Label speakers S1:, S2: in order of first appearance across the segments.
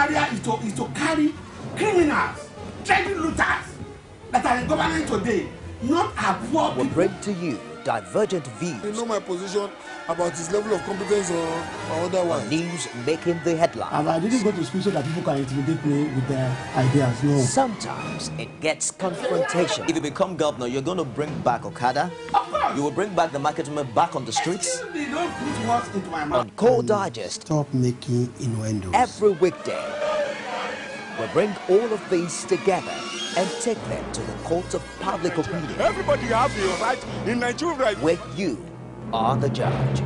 S1: career is to carry criminals, treasure looters that are in government today, not a poor people.
S2: We bring to you divergent views.
S3: You know my position about his level of competence or otherwise.
S2: News making the headline.
S4: I didn't go to school so that people can intimidate me with their ideas. No.
S2: Sometimes it gets confrontation.
S5: If you become governor, you're going to bring back Okada.
S1: Of course.
S5: You will bring back the market women back on the streets.
S1: They don't put words into my mouth.
S2: On Core Digest,
S4: Stop making innuendos.
S2: every weekday, we bring all of these together and take them to the court of public opinion.
S3: Everybody has the right in Nigeria.
S2: Where you are the judge.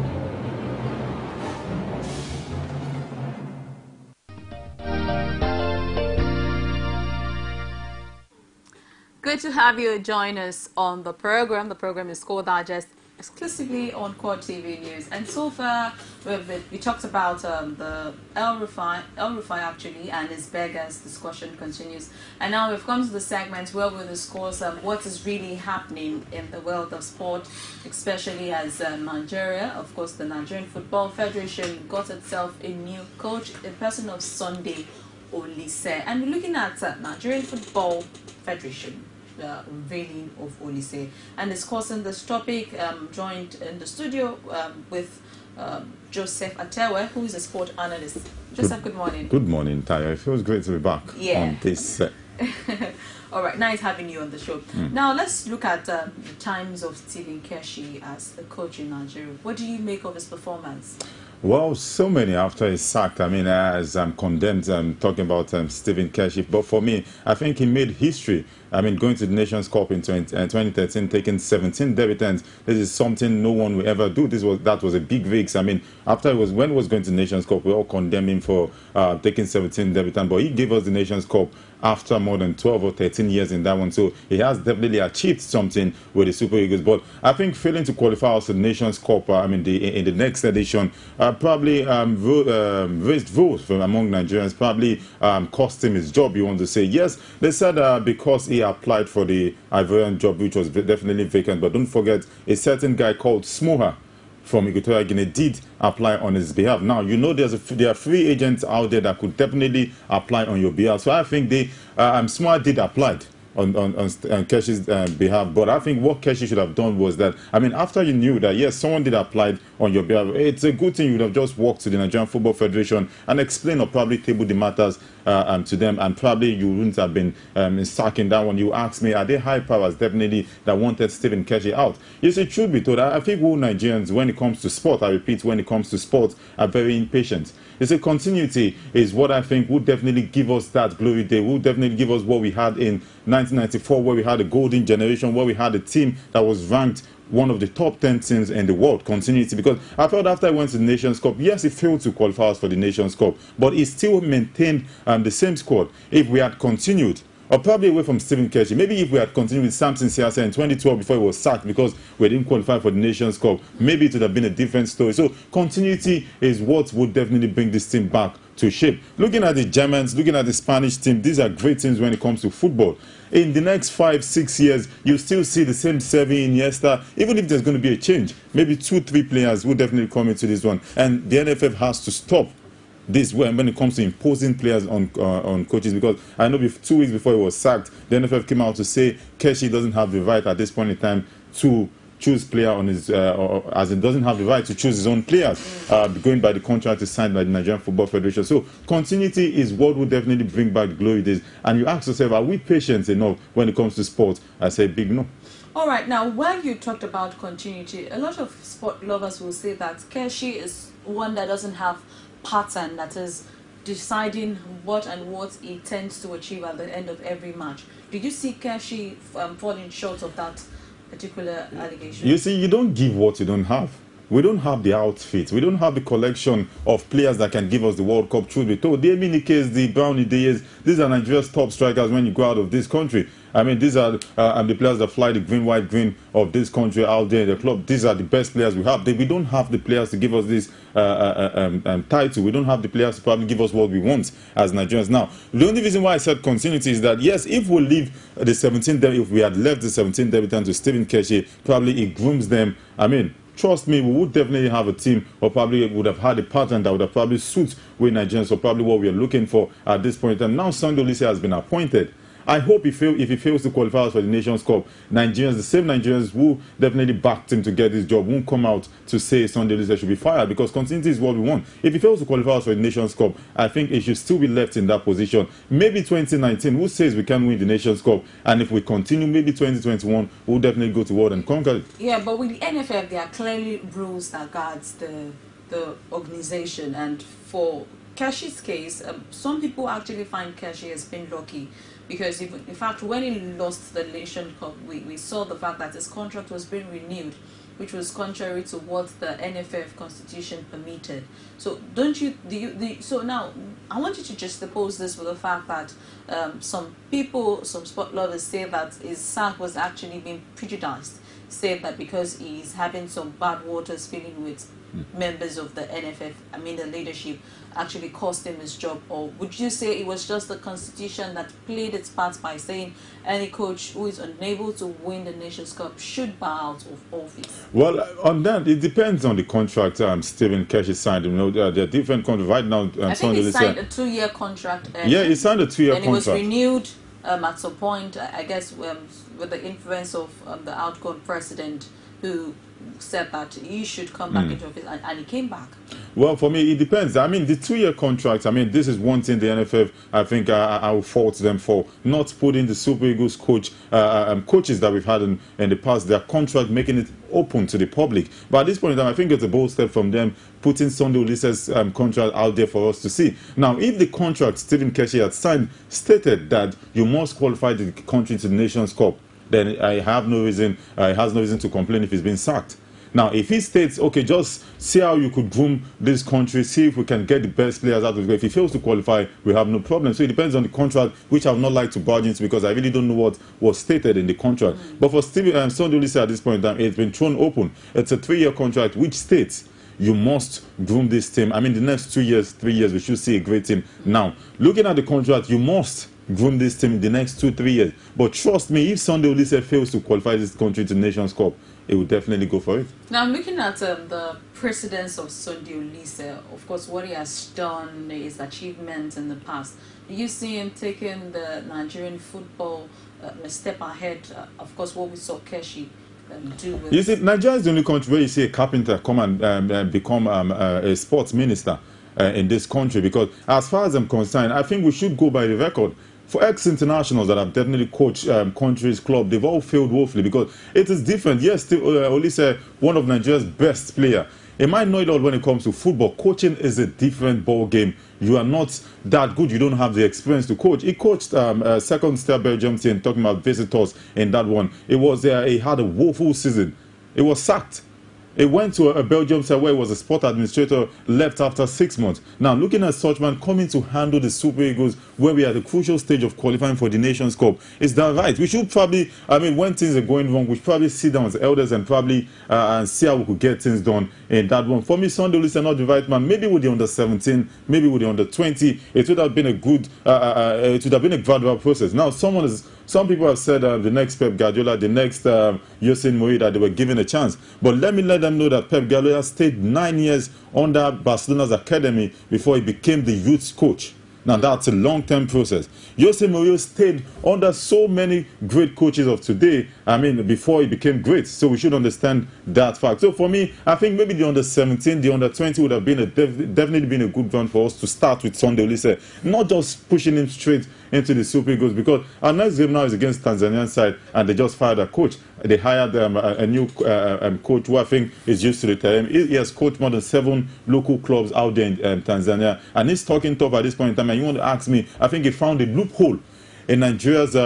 S6: Good to have you join us on the program. The program is Core Digest, exclusively on Core TV News. And so far, we talked about the El-Rufai actually, and his beggars discussion continues. And now we've come to the segment where we'll discuss what is really happening in the world of sport, especially as Nigeria, of course, the Nigerian Football Federation got itself a new coach, in person of Sunday OLISEH. And we're looking at Nigerian Football Federation. Unveiling of OLISEH, and discussing this topic, joined in the studio with Joseph Atewe, who is a sport analyst. Joseph, good morning.
S7: Good morning, Taya. It feels great to be back on this set.
S6: All right, nice having you on the show. Now let's look at the times of Stephen Keshi as a coach in Nigeria. What do you make of his performance?
S7: Well, so many after his sack. I mean, as I'm condemned, I'm talking about Stephen Keshi. But for me, I think he made history. I mean, going to the Nations Cup in 2013, taking 17 debutants. This is something no one will ever do. That was a big risk. I mean, when he was going to the Nations Cup, we all condemned him for taking 17 debutants. But he gave us the Nations Cup after more than 12 or 13 years in that one. So he has definitely achieved something with the Super Eagles. But I think failing to qualify us to the Nations Cup, in the next edition, probably raised votes from among Nigerians, probably cost him his job, you want to say. Yes, they said because he applied for the Ivorian job, which was definitely vacant. But don't forget, a certain guy called Smoha from Equatorial Guinea did apply on his behalf. Now, you know there are free agents out there that could definitely apply on your behalf. So I think Smoha did apply on Keshi's behalf. But I think what Keshi should have done was that, after you knew that, yes, someone did apply on your behalf, it's a good thing you would have just walked to the Nigerian Football Federation and explained or probably tabled the matters to them, and probably you wouldn't have been sacking that one. You asked me, are there high powers definitely that wanted Stephen Keshi out? Yes, it should be told. I think all Nigerians, when it comes to sport, I repeat, when it comes to sport, are very impatient. You see, continuity is what I think would definitely give us that glory day, would definitely give us what we had in 1994, where we had a golden generation, where we had a team that was ranked one of the top 10 teams in the world. Continuity, because I felt after I went to the Nations Cup, yes, he failed to qualify us for the Nations Cup, but he still maintained the same squad. If we had continued, or probably away from Stephen Keshi, maybe if we had continued with Samson Siasa in 2012 before he was sacked because we didn't qualify for the Nations Cup, maybe it would have been a different story. So continuity is what would definitely bring this team back to shape. Looking at the Germans, looking at the Spanish team, these are great teams when it comes to football. In the next 5-6 years, you still see the same Xavi, Iniesta. Even if there's going to be a change, maybe 2-3 players will definitely come into this one. And the NFF has to stop this when it comes to imposing players on coaches, because I know 2 weeks before he was sacked, the NFF came out to say Keshi doesn't have the right at this point in time to choose player on his, as it doesn't have the right to choose his own players, going by the contract signed by the Nigerian Football Federation. So continuity is what will definitely bring back the glory days. And you ask yourself, are we patient enough when it comes to sport? I say big no.
S6: All right, now while you talked about continuity, a lot of sport lovers will say that Keshi is one that doesn't have pattern, that is deciding what he tends to achieve at the end of every match. Did you see Keshi falling short of that particular allegation?
S7: You see, you don't give what you don't have. We don't have the outfit. We don't have the collection of players that can give us the World Cup, truth be told. The Eminike's, the Brownie Deyes, these are Nigeria's top strikers when you go out of this country. These are the players that fly the green, white, green of this country out there in the club. These are the best players we have. We don't have the players to give us this title. We don't have the players to probably give us what we want as Nigerians. Now, the only reason why I said continuity is that, yes, if we leave the 17, if we had left the 17 debutants to Stephen Keshi, probably it grooms them, trust me, we would definitely have a team, or probably would have had a pattern that would have probably suit with Nigerians, or probably what we are looking for at this point. And now Sunday Olise has been appointed. I hope if he fails to qualify us for the Nations Cup, Nigerians, the same Nigerians who definitely backed him to get this job, won't come out to say Sunday Olise should be fired, because continuity is what we want. If he fails to qualify us for the Nations Cup, I think he should still be left in that position. Maybe 2019, who says we can win the Nations Cup? And if we continue, maybe 2021, we'll definitely go to world and conquer it.
S6: Yeah, but with the NFF, there are clearly rules that guards the organization. And for Keshi's case, some people actually find Keshi has been lucky. Because, in fact, when he lost the Nation Cup, we saw the fact that his contract was being renewed, which was contrary to what the NFF constitution permitted. So, so now, I want you to just oppose this with the fact that some people, some sport lovers, say that his sack was actually being prejudiced. Say that because he's having some bad waters feeling with members of the NFF, I mean the leadership, actually cost him his job? Or would you say it was just the constitution that played its part by saying any coach who is unable to win the Nations Cup should bow out of office?
S7: Well, on that, it depends on the contract Stephen Keshi signed. You know, there are different contracts right now.
S6: I think he signed a 2-year contract.
S7: Yeah, he signed a 2-year contract.
S6: And it was renewed at some point, I guess, with the influence of the outgoing president, who said that he should come back into office, and he came back.
S7: Well, for me, it depends. I mean, the 2-year contract, I mean, this is one thing the NFF, I think I will fault them for not putting the Super Eagles coaches that we've had in the past, their contract, making it open to the public. But at this point in time, I think it's a bold step from them, putting Sunday Olise's contract out there for us to see. Now, if the contract Stephen Keshi had signed stated that you must qualify the country to the Nations Cup, then I have no reason, he has no reason to complain if he's been sacked. Now, if he states, okay, just see how you could groom this country, see if we can get the best players out of it. If he fails to qualify, we have no problem. So it depends on the contract, which I would not like to barge into because I really don't know what was stated in the contract. But for Sunday Olise at this point in time, it's been thrown open. It's a 3-year contract, which states you must groom this team. I mean, the next 2 years, 3 years, we should see a great team. Now, looking at the contract, you must groom this team in the next 2-3 years. But trust me, if Sunday Olise fails to qualify this country to the Nations Cup, it will definitely go for it.
S6: Now, I'm looking at the precedence of Sunday Olise. Of course, what he has done, his achievements in the past. Do you see him taking the Nigerian football a step ahead? Of course, what we saw Keshi do with...
S7: You see, Nigeria is the only country where you see a carpenter come and become a sports minister in this country. Because as far as I'm concerned, I think we should go by the record. For ex-internationals that have definitely coached countries, clubs, they've all failed woefully because it is different. Yes, Olise, one of Nigeria's best players. It might know it all when it comes to football. Coaching is a different ball game. You are not that good. You don't have the experience to coach. He coached second-step Belgium team, talking about visitors in that one. It was he had a woeful season. It was sacked. It went to a Belgium side where he was a sport administrator, left after 6 months. Now, looking at such man coming to handle the Super Eagles where we are at the crucial stage of qualifying for the Nations Cup, is that right? We should probably, I mean, when things are going wrong, we should probably sit down as elders and probably and see how we could get things done in that one. For me, Sunday Olise not the right man. Maybe with the under-17, maybe with the under-20, it would have been a good, it would have been a gradual process. Now, some people have said the next Pep Guardiola, the next Jose Mourinho, that they were given a chance. But let me let them know that Pep Guardiola stayed 9 years under Barcelona's academy before he became the youth coach. Now, that's a long-term process. Jose Mourinho stayed under so many great coaches of today, I mean, before he became great. So we should understand that fact. So for me, I think maybe the under-17, the under-20 would have been definitely been a good run for us to start with Sunday Olise. Not just pushing him straight into the Super Eagles, because our next game now is against Tanzanian side, and they just fired a coach. They hired a new coach who I think is used to the term. He has coached more than 7 local clubs out there in Tanzania, and he's talking tough at this point in time. And you want to ask me, I think he found a loophole in Nigeria's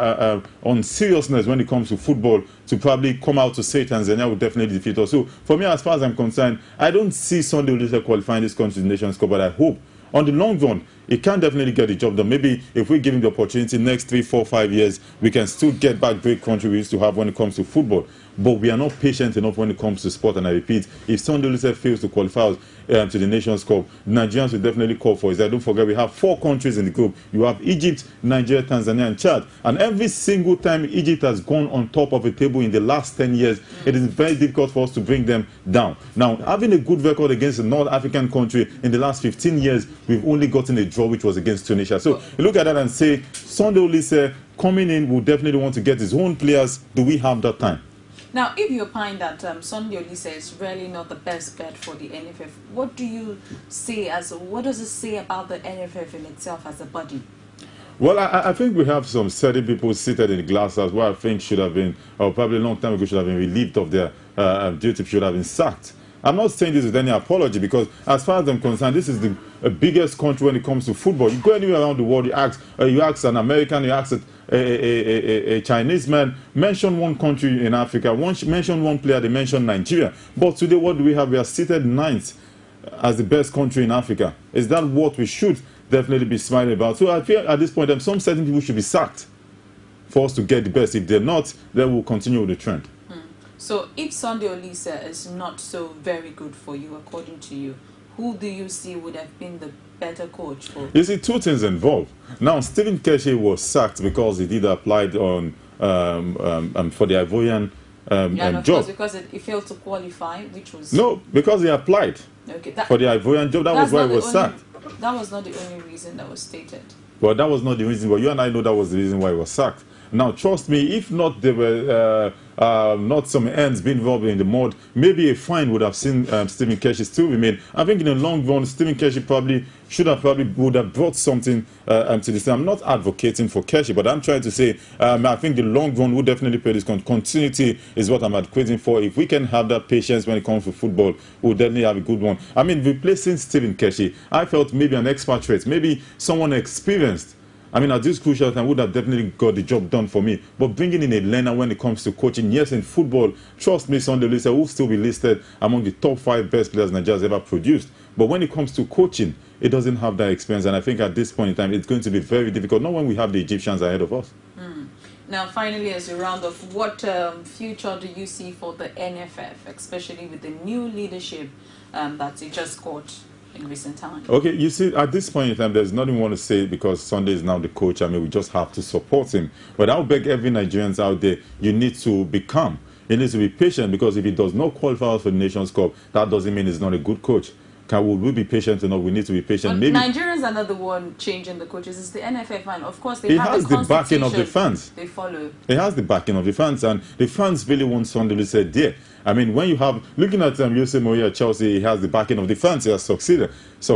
S7: on seriousness when it comes to football to probably come out to say Tanzania will definitely defeat us. So for me, as far as I'm concerned, I don't see Sunday Olise qualifying this country to the Nations Cup, but I hope on the long run, he can definitely get the job done. Maybe if we give him the opportunity next 3, 4, 5 years, we can still get back great country we used to have when it comes to football. but we are not patient enough when it comes to sport. And I repeat, if Sunday Olise fails to qualify to the Nations Cup, Nigerians will definitely call for it. Don't forget, we have 4 countries in the group. You have Egypt, Nigeria, Tanzania, and Chad. And every single time Egypt has gone on top of a table in the last 10 years, it is very difficult for us to bring them down. Now, having a good record against a North African country in the last 15 years, we've only gotten a draw, which was against Tunisia. So you look at that and say, Sunday Olise coming in will definitely want to get his own players. Do we have that time?
S6: Now, if you find that Sunday Olise is really not the best bet for the NFF, what do you say what does it say about the NFF in itself as a body?
S7: Well, I think we have some certain people seated in the glass house who I think should have been, or probably a long time ago, should have been relieved of their duty, should have been sacked. I'm not saying this with any apology, because as far as I'm concerned, this is the biggest country when it comes to football. You go anywhere around the world, you ask an American, you ask a Chinese man, mention one country in Africa, mention one player, they mention Nigeria. But today, what do we have? We are seated 9th as the best country in Africa. Is that what we should definitely be smiling about? So I feel at this point, some certain people should be sacked for us to get the best. If they're not, then we'll continue with the trend.
S6: So if Sunday Olise is not so very good for you, according to you, who do you see would have been the better coach for?
S7: You see, 2 things involved. Now, Stephen Keshi was sacked because he did apply on for the Ivorian
S6: and of
S7: job.
S6: course, because he failed to qualify, which was...
S7: No, because he applied for the Ivorian job. That was why he was sacked.
S6: That was not the only reason that was stated.
S7: Well, that was not the reason. But you and I know that was the reason why he was sacked. Now, trust me, if not there were not some ends being involved in the mud, maybe a fine would have seen Stephen Keshi still remain. I think in the long run, Stephen Keshi would have brought something to this. I'm not advocating for Keshi, but I'm trying to say I think the long run would definitely pay this. Continuity is what I'm advocating for. If we can have that patience when it comes to football, we'll definitely have a good one. I mean, replacing Stephen Keshi, I felt maybe an expatriate, maybe someone experienced. I mean, at this crucial time, would have definitely got the job done for me. But bringing in a learner when it comes to coaching, yes, in football, trust me, Sunday Olise will still be listed among the top 5 best players Nigeria has ever produced. But when it comes to coaching, it doesn't have that experience. And I think at this point in time, it's going to be very difficult, not when we have the Egyptians ahead of us.
S6: Now, finally, as a round off, what future do you see for the NFF, especially with the new leadership that you just got in recent times? Okay,
S7: you see, at this point in time, there's nothing we want to say because Sunday is now the coach. I mean, we just have to support him. But I'll beg every Nigerians out there, you need to be calm. You need to be patient, because if he does not qualify for the Nations Cup, that doesn't mean he's not a good coach. Will we be patient enough? We need to be patient.
S6: But
S7: maybe
S6: Nigerians are not the one changing the coaches. It's the NFF, and of course they
S7: it
S6: have
S7: has the backing of the fans.
S6: They follow.
S7: It has the backing of the fans, and the fans really want Sunday to say there. I mean, when you have looking at Jose Mourinho at Chelsea, he has the backing of the fans. He has succeeded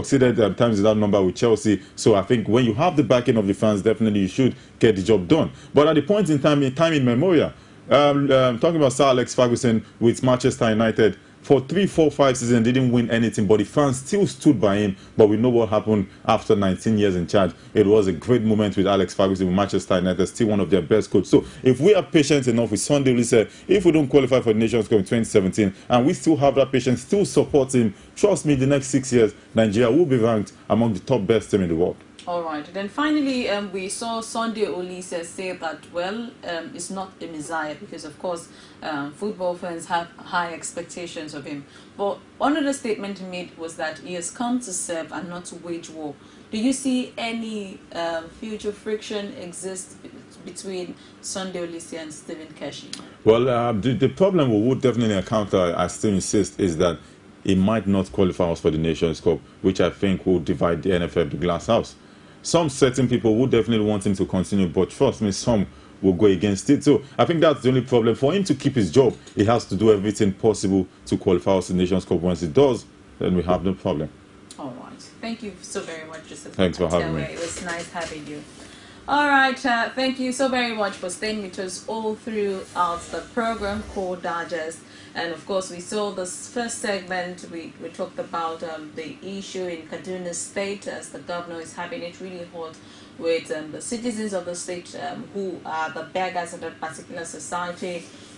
S7: times without number with Chelsea. So I think when you have the backing of the fans, definitely you should get the job done. But at the point in time in memorial, talking about Sir Alex Ferguson with Manchester United. For 3, 4, 5 seasons, didn't win anything, but the fans still stood by him. But we know what happened after 19 years in charge. It was a great moment with Alex Ferguson with Manchester United, still one of their best coaches. So if we are patient enough with Sunday Olise, if we don't qualify for the Nations Cup in 2017, and we still have that patience, still support him, trust me, the next 6 years, Nigeria will be ranked among the top best team in the world.
S6: All right. Then finally, we saw Sunday Olise say that, well, it's not a messiah because, of course, football fans have high expectations of him. But one of the statements he made was that he has come to serve and not to wage war. Do you see any future friction exist between Sunday Olise and Stephen Keshi? Well,
S7: the problem we would definitely encounter, I still insist, is that he might not qualify us for the Nations Cup, which I think will divide the NFF, the glass house. Some certain people would definitely want him to continue, but trust me, some will go against it. So I think that's the only problem. For him to keep his job, he has to do everything possible to qualify us in the Nations Cup. Once he does, then we have no problem.
S6: All right. Thank you so very much, Joseph.
S7: Thanks for having me.
S6: It was nice having you. All right. Thank you so very much for staying with us all throughout the program called Digest. And of course, we saw this first segment. We talked about the issue in Kaduna State, as the governor is having it really hot with the citizens of the state who are the beggars of that particular society.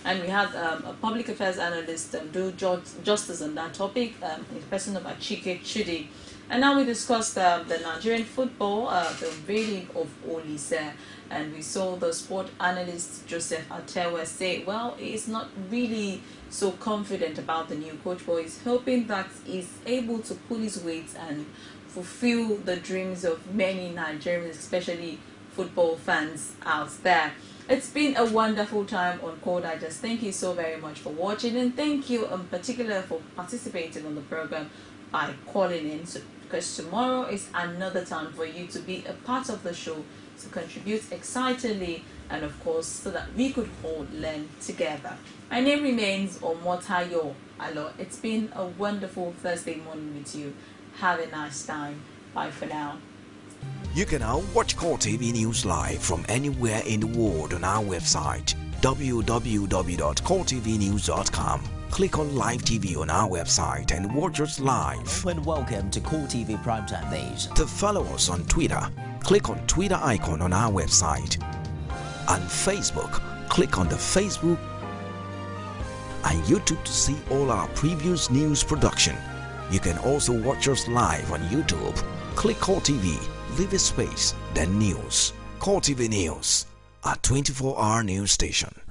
S6: And we had a public affairs analyst do justice on that topic, in the person of Achike Chudi. And now we discussed the Nigerian football, the unveiling of OLISEH. And we saw the sport analyst Joseph Atewe say, well, he's not really so confident about the new coach, but he's hoping that he's able to pull his weight and fulfill the dreams of many Nigerians, especially football fans out there. It's been a wonderful time on Core Digest. Thank you so very much for watching, and thank you in particular for participating on the program by calling in, because tomorrow is another time for you to be a part of the show, to contribute excitedly, and of course so that we could all learn together. My name remains Omotayo Alo. It's been a wonderful Thursday morning with you. Have a nice time. Bye for now.
S2: You can now watch Core TV News live from anywhere in the world on our website www.coretvnews.com. Click on Live TV on our website and watch us live.
S5: And welcome to Core TV Primetime Days.
S2: To follow us on Twitter, click on Twitter icon on our website. On Facebook, click on the Facebook and YouTube to see all our previous news production. You can also watch us live on YouTube. Click Core TV, leave a space, then News. Core TV News, a 24-hour news station.